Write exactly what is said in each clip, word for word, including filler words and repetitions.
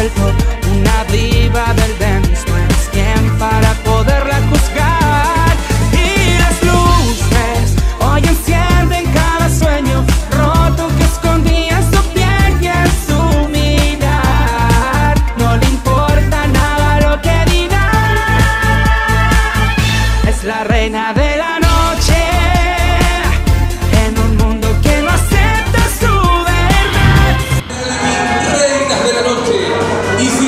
alto, una diva del dance. No eres quien para poderla juzgar. Y las luces hoy encienden cada sueño roto que escondía en su piel y en su mirar. No le importa nada lo que digan. Es la reina de la noche en un mundo que no acepta su verdad. Reinas de la noche. Y si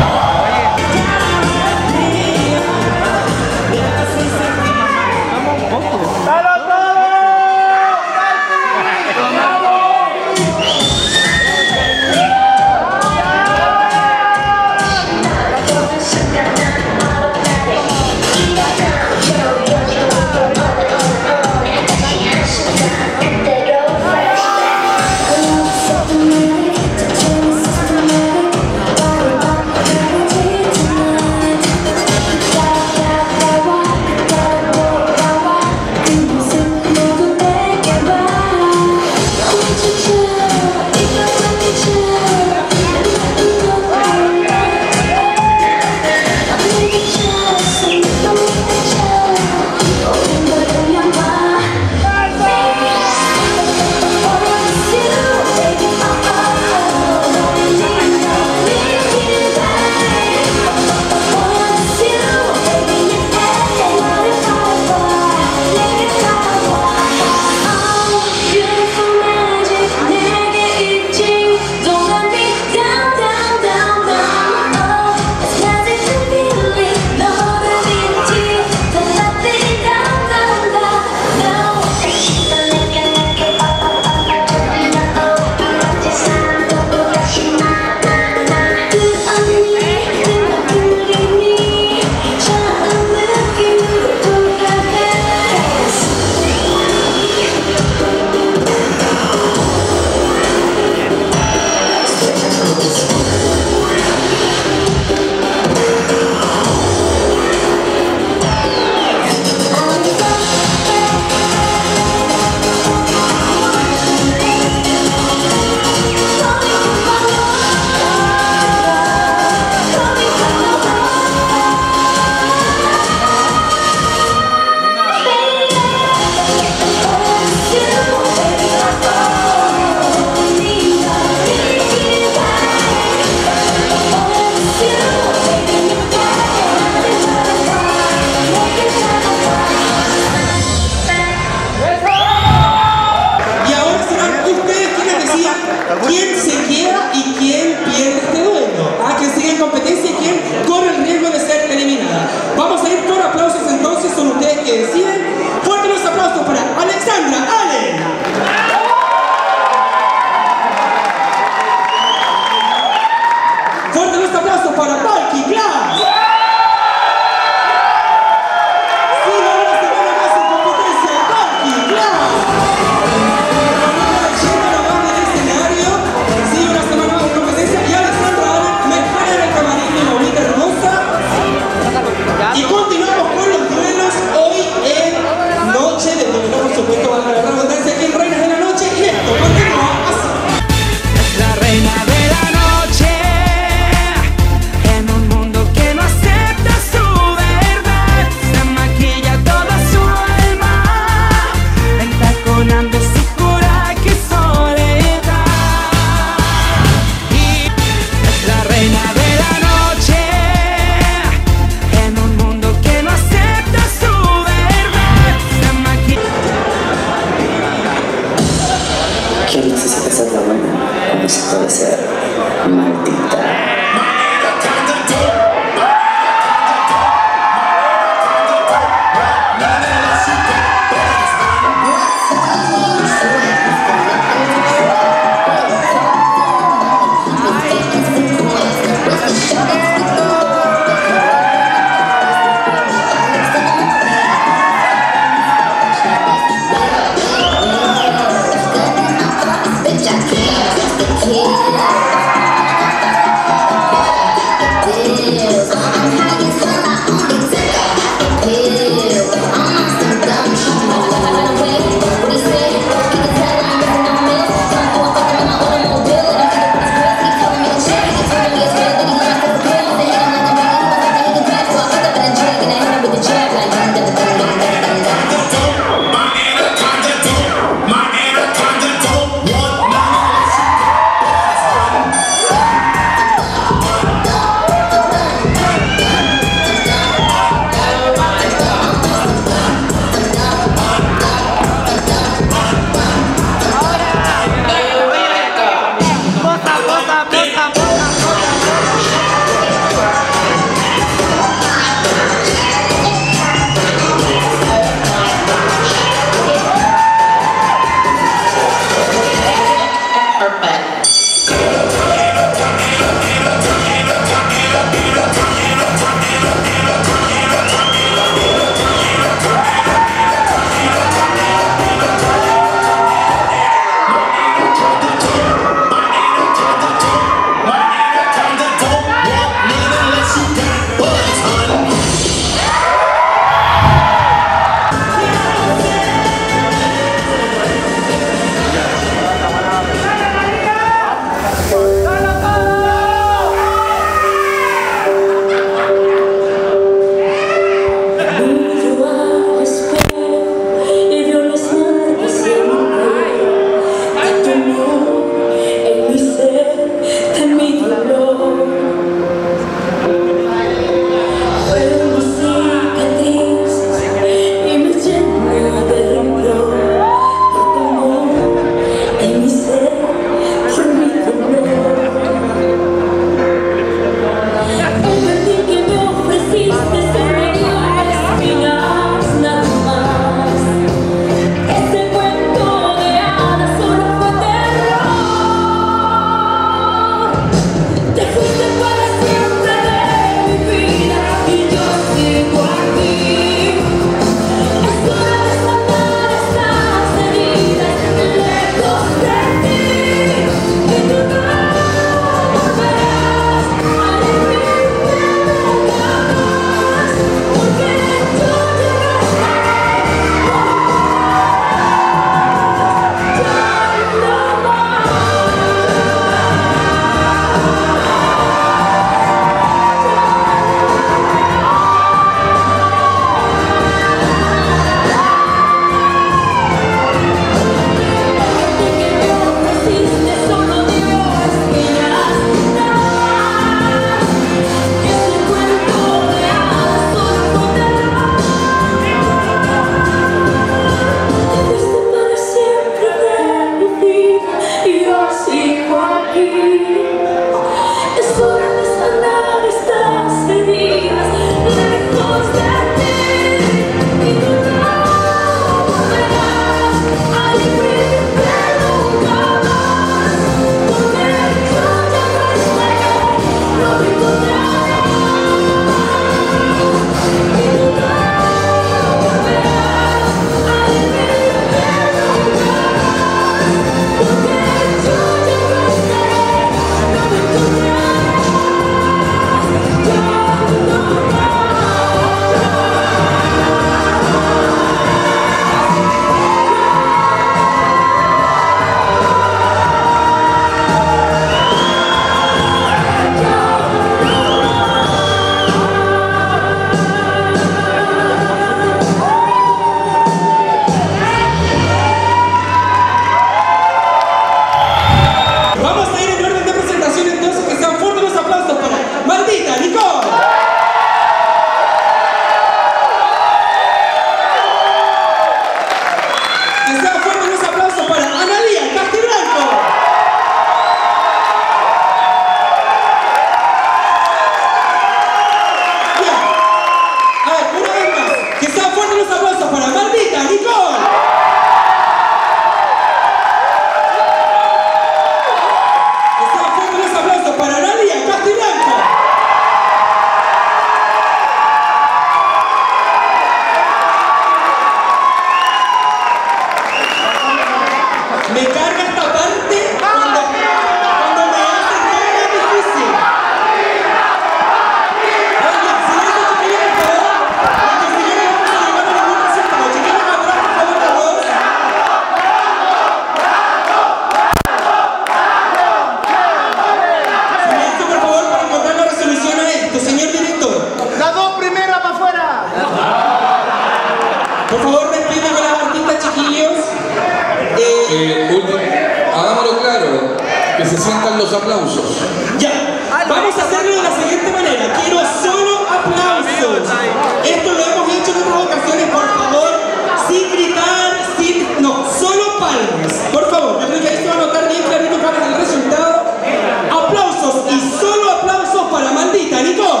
se sientan los aplausos. Ya, vamos a hacerlo de la siguiente manera. Quiero solo aplausos. Esto lo hemos hecho en otras ocasiones, por favor, sin gritar, sin... No, solo palmas. Por favor, yo creo que ahí se va a notar bien clarito cuál es el resultado. Aplausos y solo aplausos para Maldita, Nico.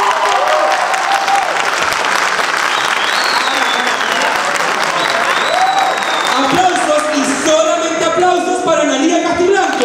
Aplausos y solamente aplausos para Analía Castiblanco.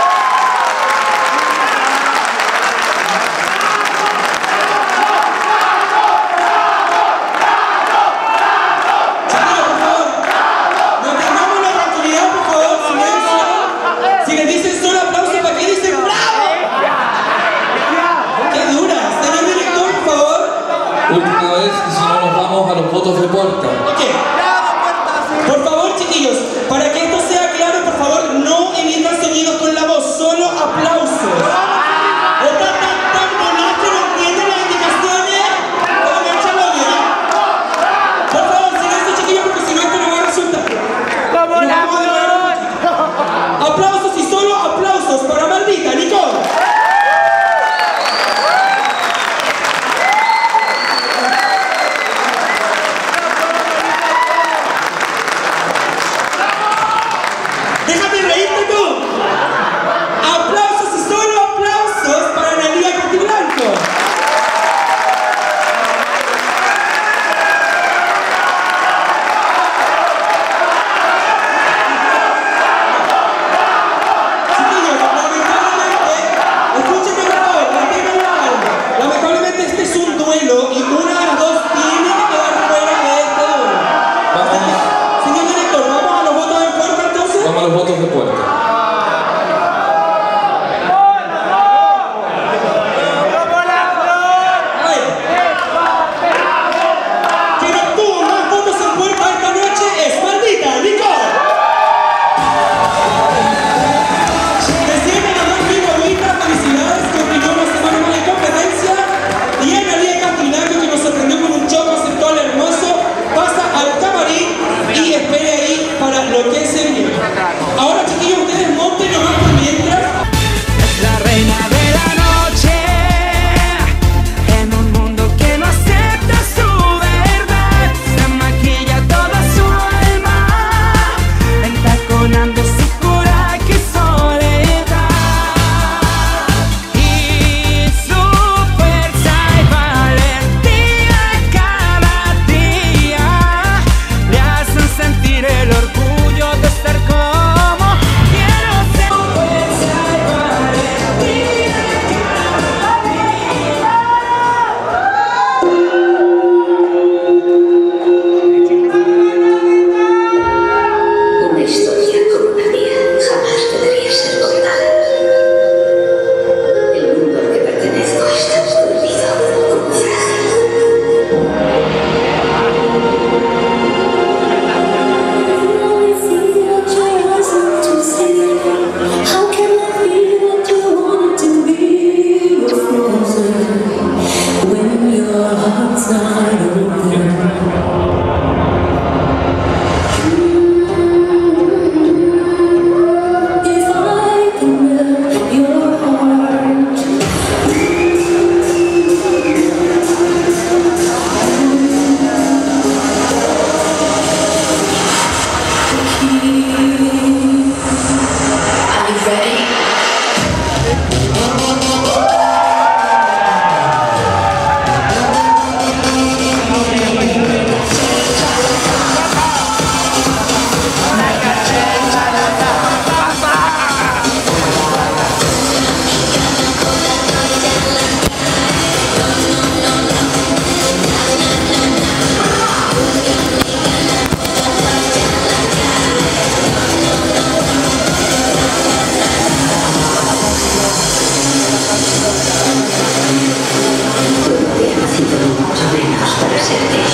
Última vez, y si no nos vamos a los votos de puerta. Ok. Por favor, chiquillos, para que esto sea claro, por favor, no emitan sonidos con la voz, solo aplausos. ¿Está tan, tan bonito que no entienden las indicaciones? Como el chalogue, ¿ya? Por favor, silencio, chiquillos, porque si no esto no va a resultar. ¡Como la voz! Aplausos y solo aplausos para Maldita, Nicole. ¡Déjate reírte tú! ¡Aplausos y solo aplausos para Analía Castiblanco! Chiquillos, lamentablemente, escúchenme por favor, manténganlo algo. Lamentablemente este es un duelo y una de las dos tiene que quedar fuera de este duelo. Así que, señor director, ¿vamos a los votos en puerta entonces? Vamos a los votos de puerta. Lo que se viene. Ahora, chiquillos, ustedes monten nomás por mientras. Es la reina de la noche, en un mundo que no acepta su verdad. Se maquilla toda su alma, entaconando su coraje y soledad. Y su fuerza y valentía cada día le hacen sentir el orgullo de ser como quiero ser. Fuerza y valentía cada día. Una historia como la mía jamás debería ser contada. El mundo al que pertenezco es tan prohibido como frágil. Tú no te has nacido ni mucho menos para ser de